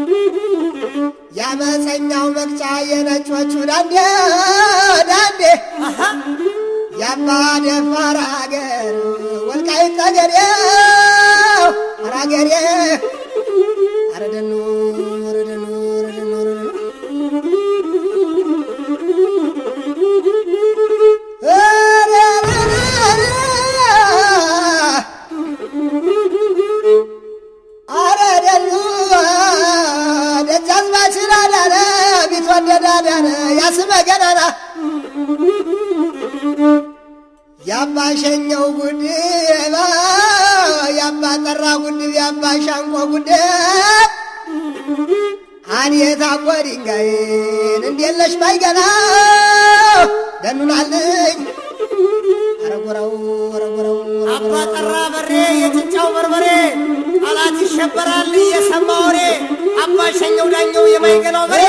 ያመፀኛው መቅጫ የነጮቹ ዳንዴ ዳንዴ ያባ ደፋር አገር ወልቃይት ጠገዴ አራገሬ አረደኑ አረደኑ አረደኑ አረደኑ ደጃዝማች ዳዳነ ቢትወደድ ዳዳነ ያስመ ገናና ያባ ሸኘው ጉድባ ያባ ጠራ ጉድብ ያባ ሻንቆ ጉድብ አንየታ ቆዲንጋይን እንዴለሽ ባይገና ደኑናልኝ አረጎራው አረጎራው አባ ጠራ በሬ የጭንጫው በርበሬ አላት ይሸበራል የሰማ ወሬ አባ ሸኘው ዳኘው የማይገናው በሬ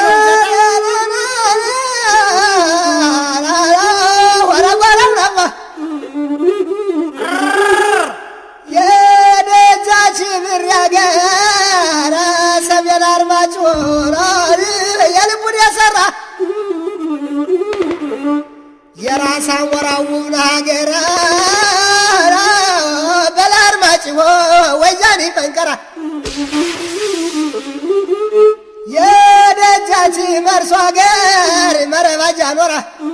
ወረጎራው ነባ የደጃች ብር ያገረ ሰሜን አርማጭሆ የልቡን የሰራ የራሳን ወራውን ሀገረ በላርማጭሆ ወይዛኒ ፈንቀራ የደጃች መርሶ ሀገር መረባጃ ኖራ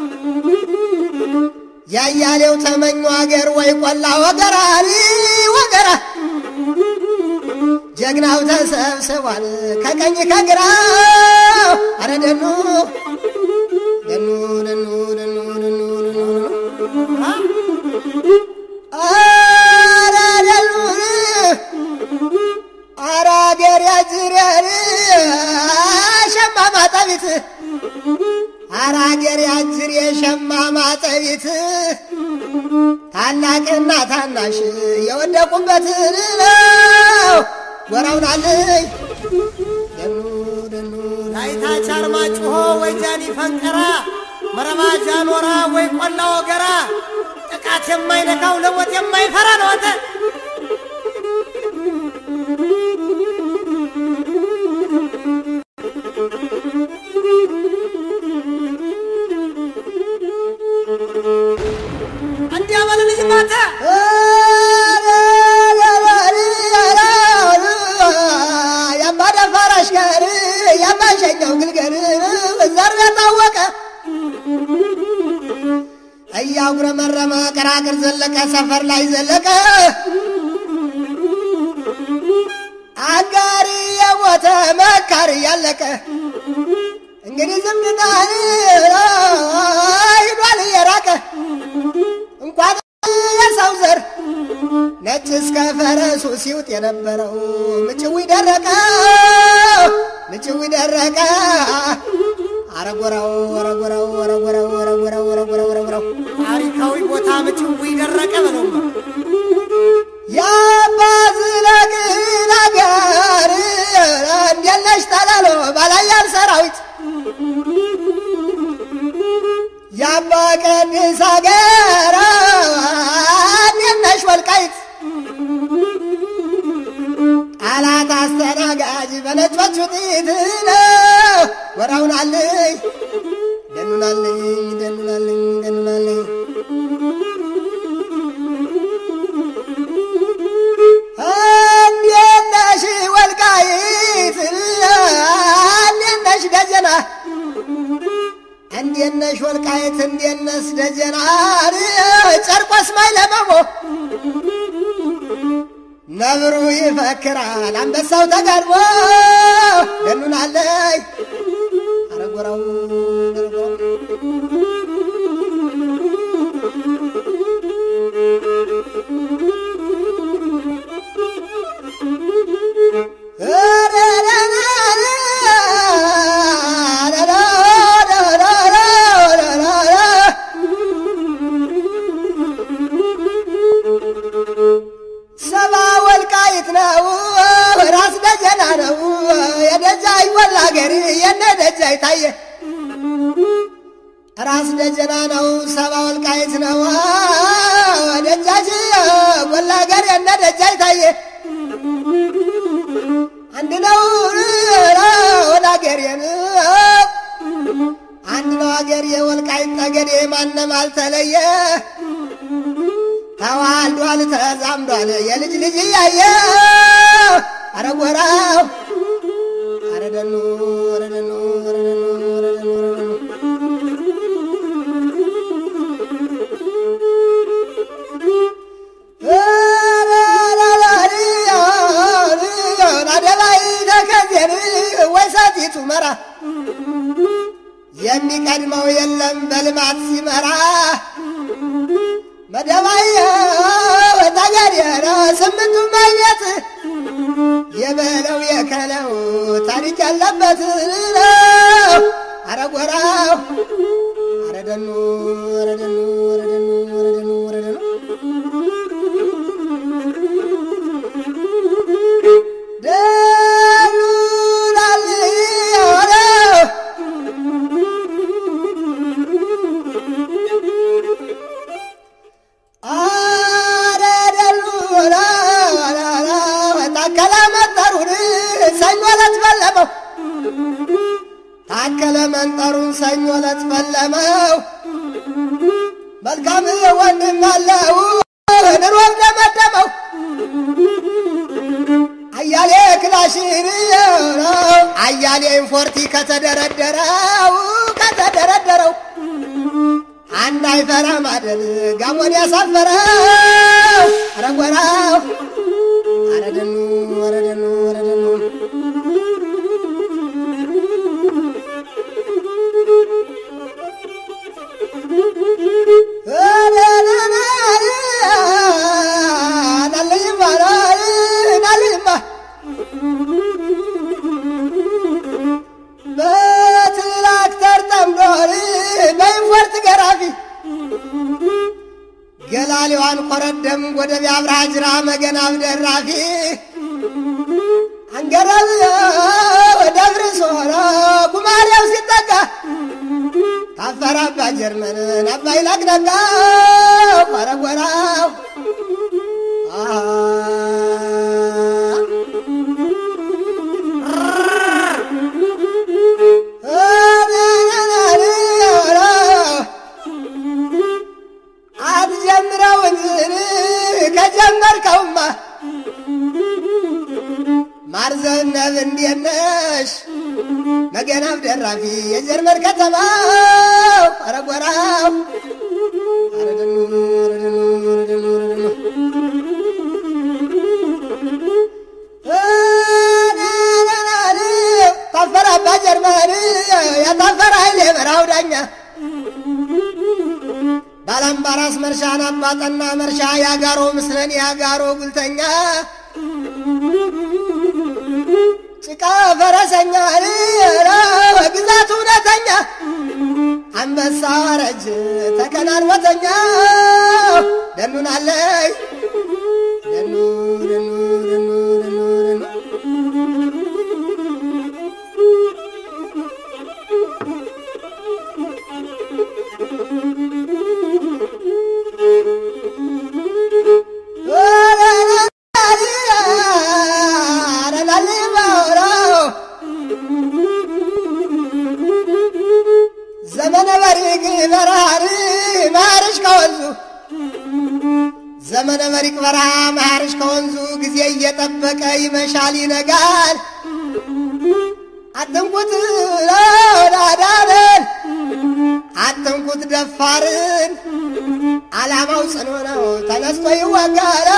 ያያሌው ተመኙ ሀገር ወይ ቆላ ወገራ ወገራ ጀግናው ተሰብስቧል ከቀኝ ከግራ አረ ደኑ ደኑ ደኑ ደኑ ደኑ አረ ደኑ አረ አገር ያጅሬር ሸማ ማጠቢት አረ አገር ያጅሬ ሸማ ማጠቢት ታላቅና ታናሽ የወደቁበት ነው ወራውናልኝ ደኑ ደኑ ታይታች አርማጭሆ ወይጃኒ ፈንቀራ መረባጃ ኖራ ወይ ቆላ ወገራ ጥቃት የማይነካው ለሞት የማይፈራ ነው አንተ አንዲያ ባለልጅ ማታ ያባደ ፈራሽ ጋር ያባሸኛው ግልገል ዘር ታወቀ እያጉረመረመ ቀራቅር ዘለቀ ሰፈር ላይ ዘለቀ አጋሪ የሞተ መካሪ ያለቀ እንግዲህ ዝምታን ሂዷል የራቀ እንኳን የሰው ዘር ነጭ እስከ ፈረሱ ሲውጥ የነበረው ምጭው ደረቀ ምጭው ደረቀ አረጎራው አረጎራው አረጎራው አረጎራው አረጎራው አረጎራው ታሪካዊ ቦታ ምጭው ደረቀ በለው ያባዝለቅ ነገር እንደለሽ ተላሎ ባላያል ሰራዊት ያባ ቀድስ አገር እንደነሽ ወልቃይት ጣላት አስተናጋጅ በነጮቹ ጥይት ወራውናልኝ ደኑናልኝ ደኑናልኝ ደኑናልኝ እንደነሽ ወልቃይት እንደነሽ ደጀና እንደነሽ ወልቃይት እንደነስ ደጀና ጨርቆስ ማይለመሞ ነብሩ ይፈክራል አንበሳው ተጋድሞ ደኑናለይ አረጎራው ሰባ ወልቃይት ነው ራስ ደጀና ነው የደጃይ ወላገሪ የነደጃይ ታየ ራስ ደጀና ነው ሰባ ወልቃይት ነው ደጃጅ ወላገሪ የነደጃይ ታየ አንድ ነው አገሬን አንድ ነው አገሬ ወልቃይት ጠገዴ ማንም አልተለየ ተዋልዷል ተዛምዷል የልጅ ልጅ ያየ አረ ጎራው አረ ደኑ አረ ደኑ አረ ደኑ አረ ደኑ ወይሳቲቱ መራ የሚቀድመው የለም በልማት ሲመራ መደባይ ወታገሪያ ስምንቱ ማየት የበለው የከለው ታሪክ ያለበት አረ ጎራው አረ ደኑ አረ ደኑ አረ ደኑ አረ ደኑ አረ ደኑ ታከለ መንጠሩን ሰኞ ዕለት ፈለመው መልካም ወንድም አለው ንሮም ደመደመው አያሌ ክላሽን አያሌ ኢንፎርቲ ከተደረደረው አንድ አይፈራ ማደል ጋሞን ያሳፈረው አረ ጎራው አረ ደኑ አረ ደኑ አረ ደኑ በትራክተር ጠምዶር በኢንፎርት ገራፊ ገላሊዋን ቆረደም ጎደብ አብርሃ ጅራ መገናብ ደራፊ አንገረብ ደብረ ሶራ ጉማሬው ሲጠጋ ታፈራባ ጀርመን አባይ ላግነጋ ቆረቆራው አትጀምረው ከጀመርከውማ ማርዘነብ እንዴት ነሽ መገናብ ደራፊ የጀርመን ከተማ አረ ጎራው አረ ደኑ አረ ደኑ አረ ደኑ አረ ደኑ ታፈራ በጀርመን ያታፈራ ኃይሌ በራው ዳኛ ባላምባራስ መርሻን አባጠና መርሻ ያጋሮ ምስለን ያጋሮ ጉልተኛ ጭቃ ፈረሰኛ ግዛቱ እውነተኛ አንበሳ ወረጅ ተከናንወተኛ ደኑን አለይ ደኑ ደኑ ደኑ ደኑ ደኑ ዘመነ በሪቅ በረሃ ማርሽ ከወንዙ ዘመነ በሪቅ በረሃ ማርሽ ከወንዙ ጊዜ እየጠበቀ ይመሻል ይነጋል አትንኩት ዳዳንን አትንኩት ደፋርን ዓላማው ጽኑ ነው ተነስቶ ይዋጋል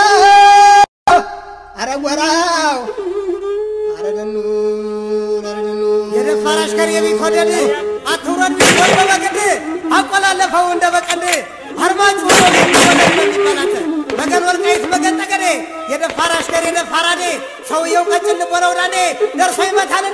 አረ ጎራው አረ ደኑ የደፋር አሽከር የሚኮደድ አትውረድ ቢሆን በበቅድ አቆላለፈው እንደ በቀንድ አርማጭ ሆኖ የሚባላት መገን ወልቃይት መገን ጠገዴ የደፋር አሽከር የደፋራዴ ሰውየው ቀጭን ልቦነው ዳኔ ደርሶ ይመታል